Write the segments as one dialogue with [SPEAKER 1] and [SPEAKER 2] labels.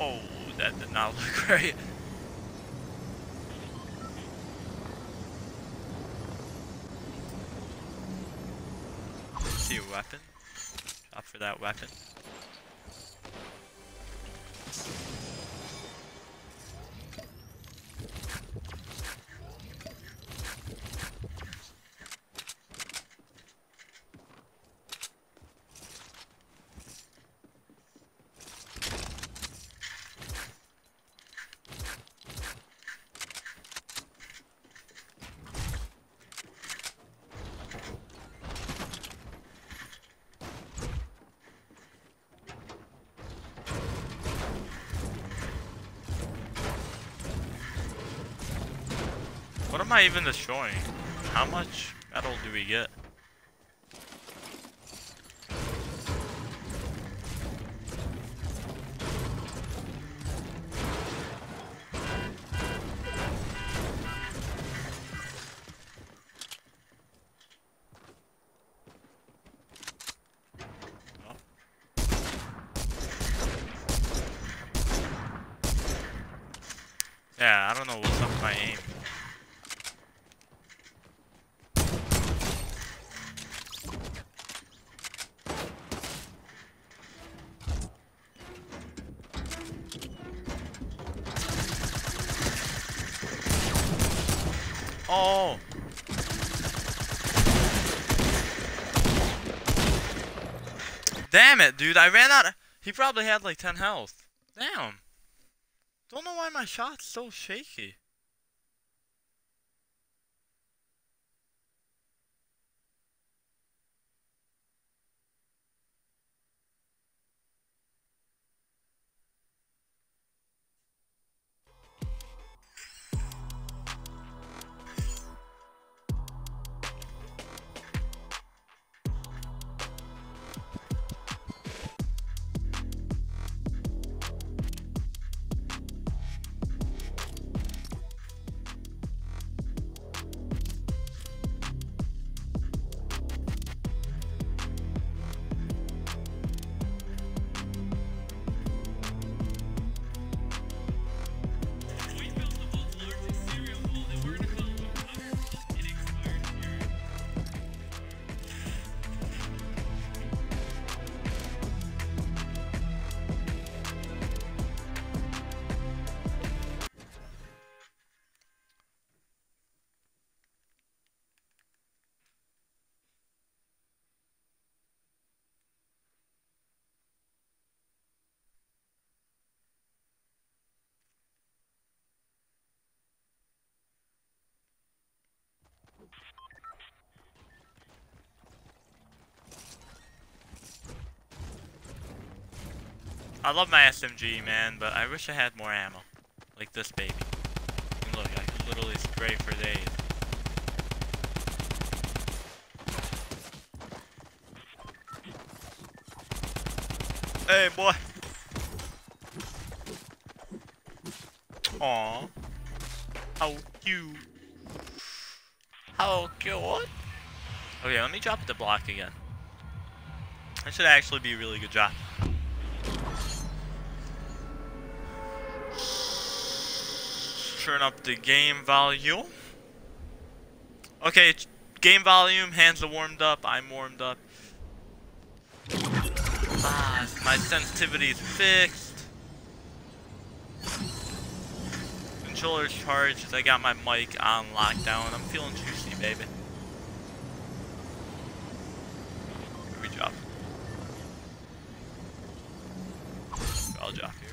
[SPEAKER 1] Oh, that did not look great. See a weapon. Shop for that weapon. What am I even destroying? How much metal do we get? Oh. Yeah, I don't know what's up with my aim. Oh! Damn it, dude, I ran out of... He probably had like 10 health. Damn. Don't know why my shot's so shaky. I love my SMG, man, but I wish I had more ammo. Like this baby. And look, I can literally spray for days. Hey, boy! Aww. How cute. How cute. Okay, let me drop the block again. That should actually be a really good drop. Turn up the game volume. Okay, game volume, hands are warmed up, I'm warmed up. Ah, my sensitivity is fixed. Controller's charged, I got my mic on lockdown. I'm feeling juicy, baby. Here we drop. I'll drop here.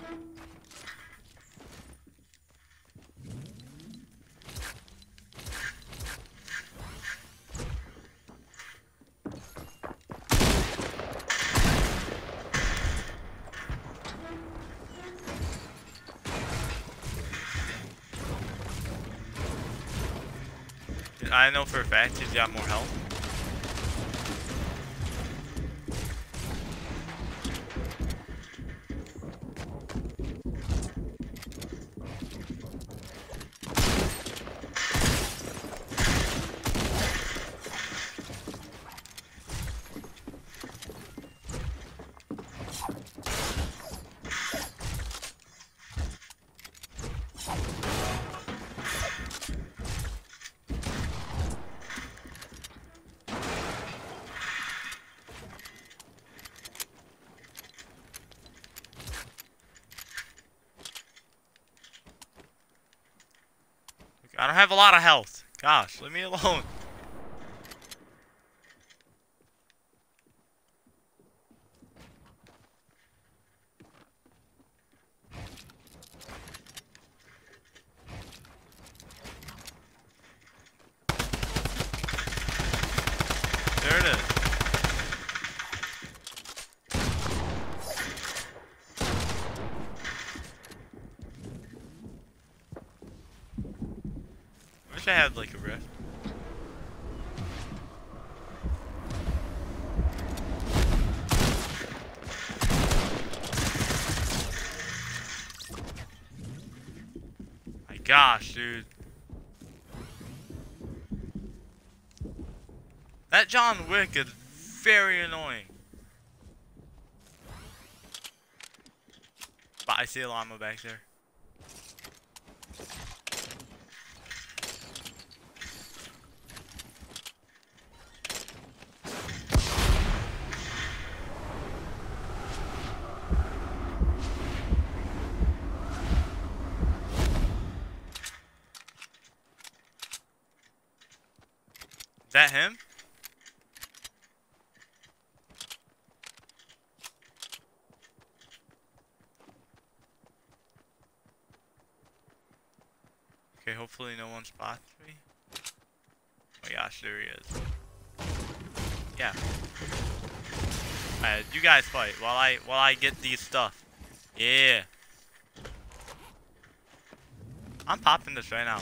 [SPEAKER 1] I know for a fact he's got more health. I don't have a lot of health. Gosh, leave me alone. There it is. I wish I had like a rift. My gosh, dude. That John Wick is very annoying. But I see a llama back there. Is that him? Okay, hopefully no one spots me. Oh my gosh, there he is. Yeah. Alright, you guys fight while I get these stuff. Yeah. I'm popping this right now.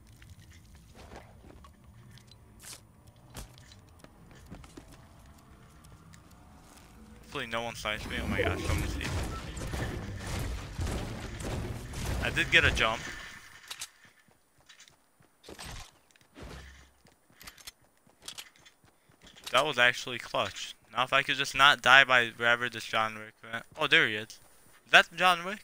[SPEAKER 1] Hopefully no one snipes me. Oh my gosh, let me see. I did get a jump. That was actually clutch. Now if I could just not die by wherever this John Wick went. Oh, there he is. Is that John Wick?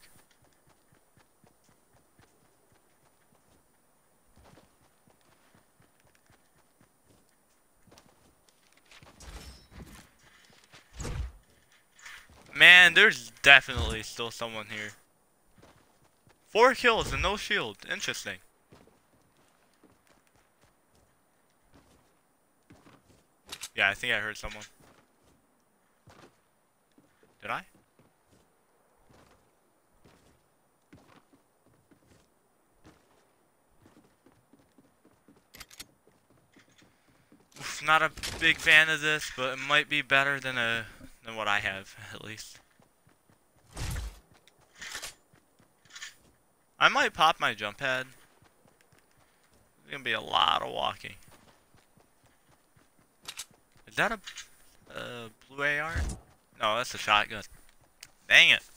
[SPEAKER 1] Man, there's definitely still someone here. 4 kills and no shield. Interesting. Yeah, I think I heard someone. Did I? Oof, not a big fan of this, but it might be better than what I have, at least. I might pop my jump pad. It's gonna be a lot of walking. Is that a blue AR? No, that's a shotgun. Dang it.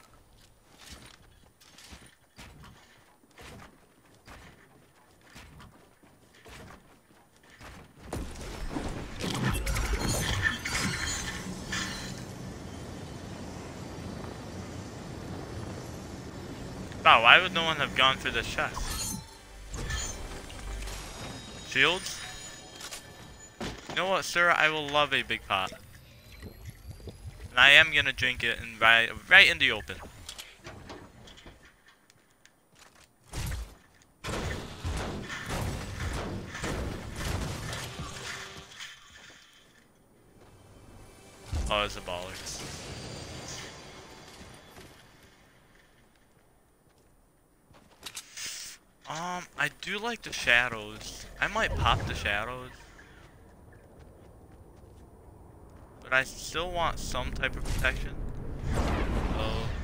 [SPEAKER 1] Wow, why would no one have gone for the chest? Shields? You know what, sir? I will love a big pot. And I am gonna drink it and right in the open. Oh, it's a baller. I do like the shadows. I might pop the shadows. But I still want some type of protection. So,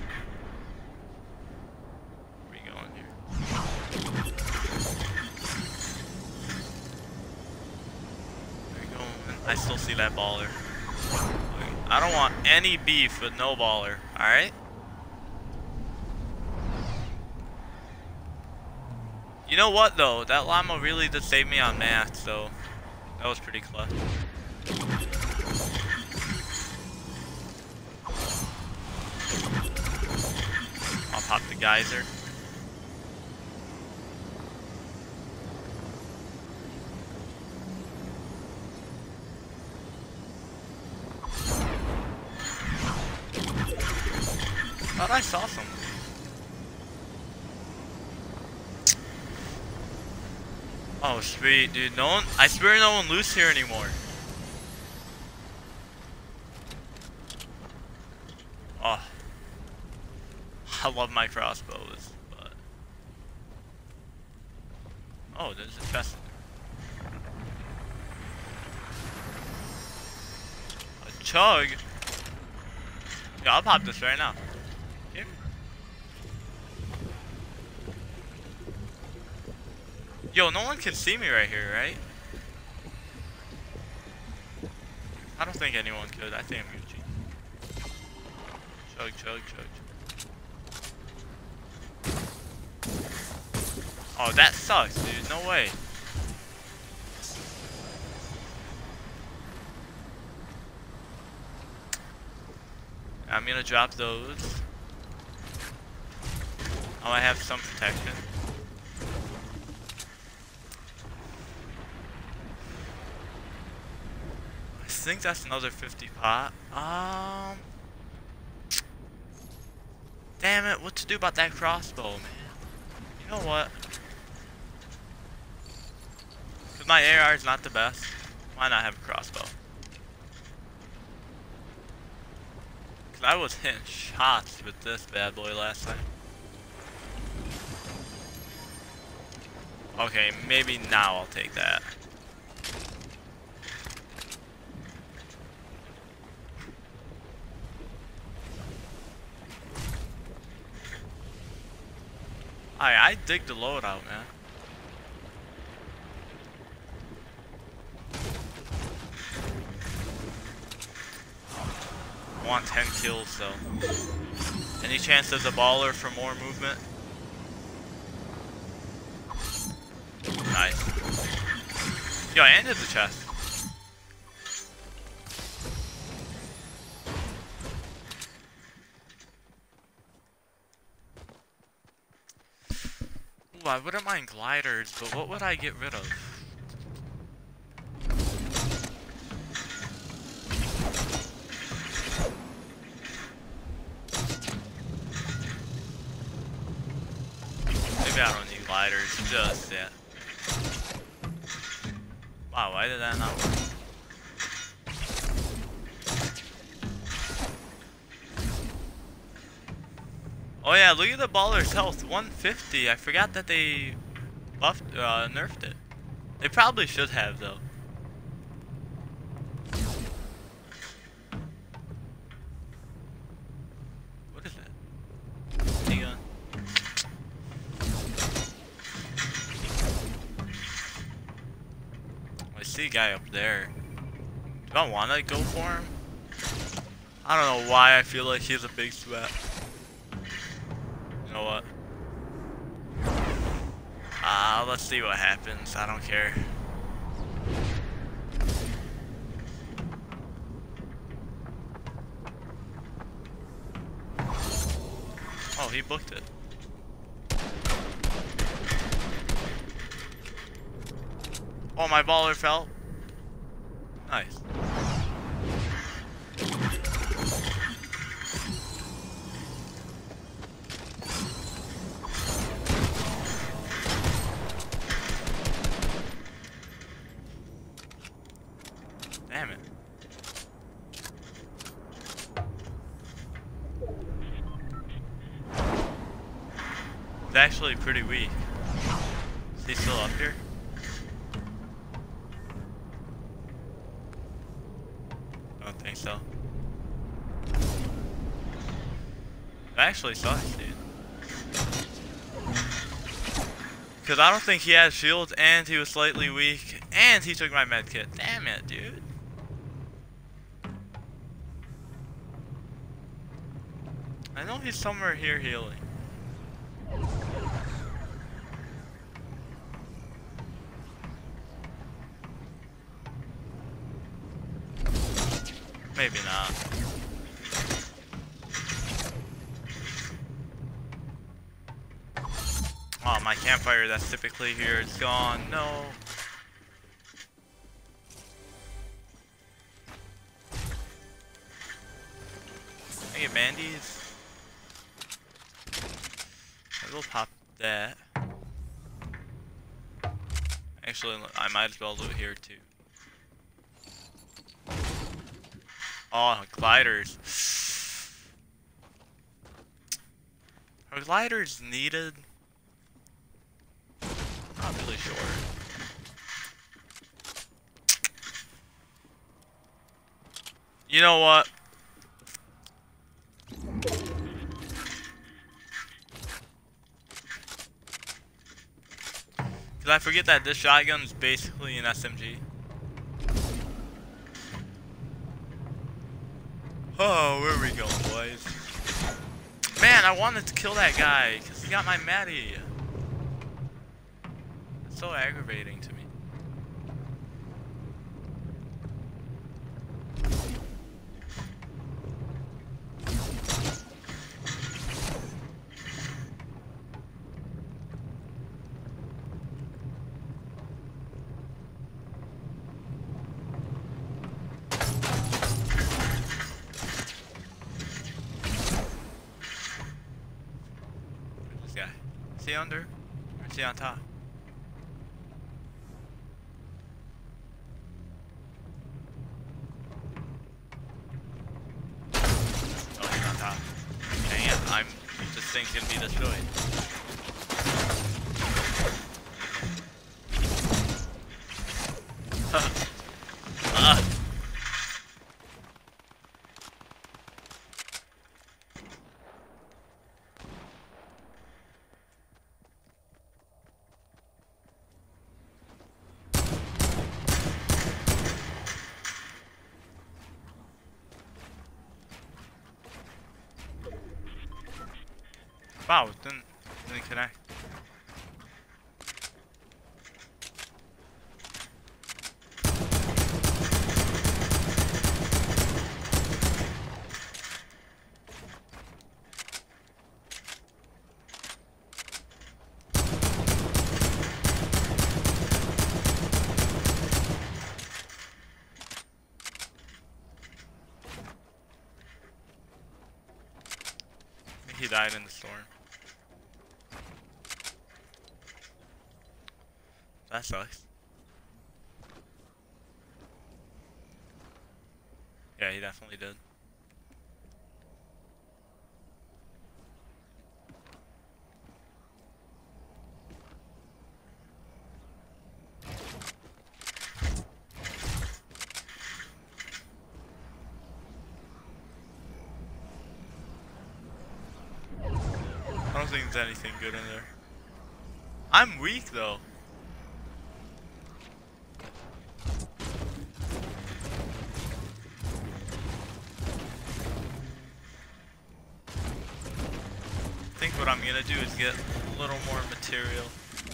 [SPEAKER 1] where are we going here? There we go. I still see that baller. I don't want any beef with no baller, alright? You know what though? That llama really did save me on math, so that was pretty close. I'll pop the geyser. Thought I saw someone. Oh sweet, dude. No one. I swear, no one loose here anymore. Oh, I love my crossbows, but oh, there's a chest. A chug. Yeah, I'll pop this right now. Here. Yo, no one can see me right here, right? I don't think anyone could. I think I'm Gucci. Chug, chug, chug. Oh, that sucks, dude. No way. I'm gonna drop those. Oh, I have some protection. I think that's another 50 pot. Damn it, what to do about that crossbow, man? You know what? Cause my AR is not the best. Why not have a crossbow? Cause I was hitting shots with this bad boy last time. Okay, maybe now I'll take that. I dig the loadout, man. I want 10 kills though. Any chance there's a baller for more movement? Nice. Yo, I ended the chest. Ooh, I wouldn't mind gliders, but what would I get rid of? Maybe I don't need gliders, just yet. Wow, why did that not work? Oh yeah, look at the baller's health, 150. I forgot that they nerfed it. They probably should have though. What is that? Hang on. I see a guy up there. Do I want to go for him? I don't know why I feel like he's a big threat. You know what? Let's see what happens. I don't care. Oh, he booked it. Oh, my baller fell. Nice. Damn it. It's actually pretty weak. Is he still up here? I don't think so. That actually sucks, dude. Because I don't think he had shields, and he was slightly weak, and he took my medkit. Damn it, dude. I know he's somewhere here healing. Maybe not. Oh, my campfire that's typically here is gone. No. I get bandies. I will pop that. Actually, I might as well do it here too. Oh, gliders. Are gliders needed? Not really sure. You know what? Cause I forget that this shotgun is basically an SMG. Oh, where are we going, boys? Man, I wanted to kill that guy because he got my Maddie. It's so aggravating to me. Is he under? Or is he on top? Oh, he's on top. Dang it, this thing's gonna be destroyed. Wow, didn't connect. I think he died in the storm. That sucks. Yeah, he definitely did. I don't think there's anything good in there. I'm weak though. I think what I'm gonna do is get a little more material.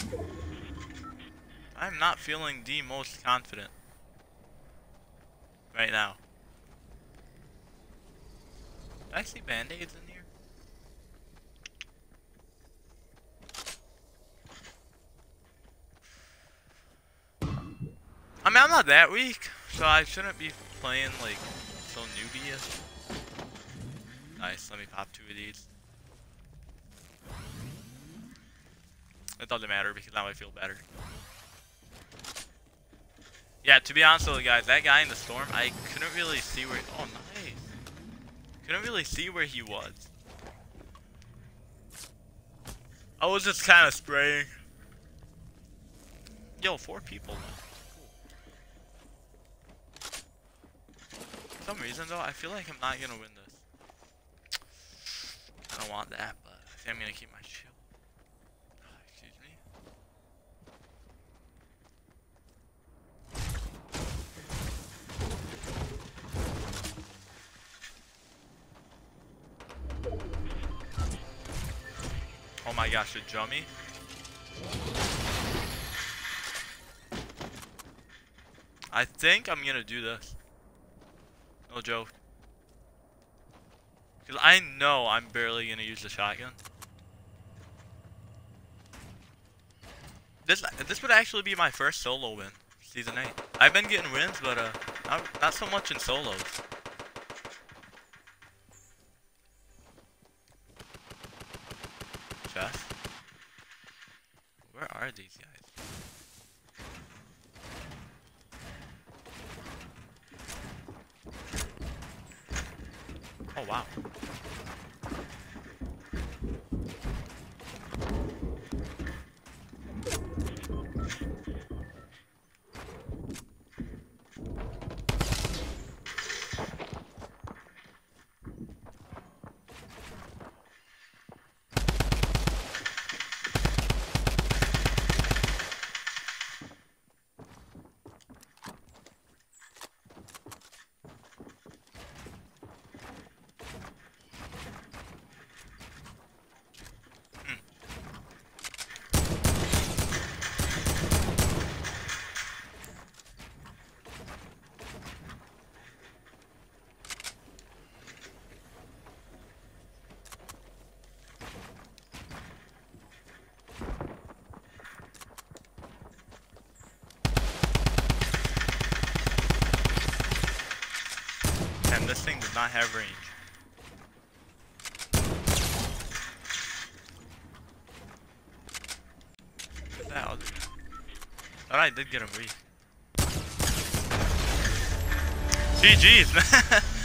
[SPEAKER 1] I'm not feeling the most confident right now. Do I see band-aids in here? I mean, I'm not that weak, so I shouldn't be playing like so newbie-ish. Nice, let me pop 2 of these. It doesn't matter because now I feel better. Yeah, to be honest with you guys, that guy in the storm, I couldn't really see where... Oh, nice. Couldn't really see where he was. I was just kind of spraying. Yo, 4 people left. Cool. For some reason though, I feel like I'm not gonna win this. I don't want that, but I think I'm gonna keep my shield. Excuse me. Oh my gosh, the Jummy. I think I'm gonna do this. No joke. Because I know I'm barely gonna use the shotgun. This would actually be my first solo win, season 8. I've been getting wins, but not so much in solos. Chest? Where are these guys? Oh wow. And this thing does not have range. What the hell, dude? Thought I did get him weak. GG's, man.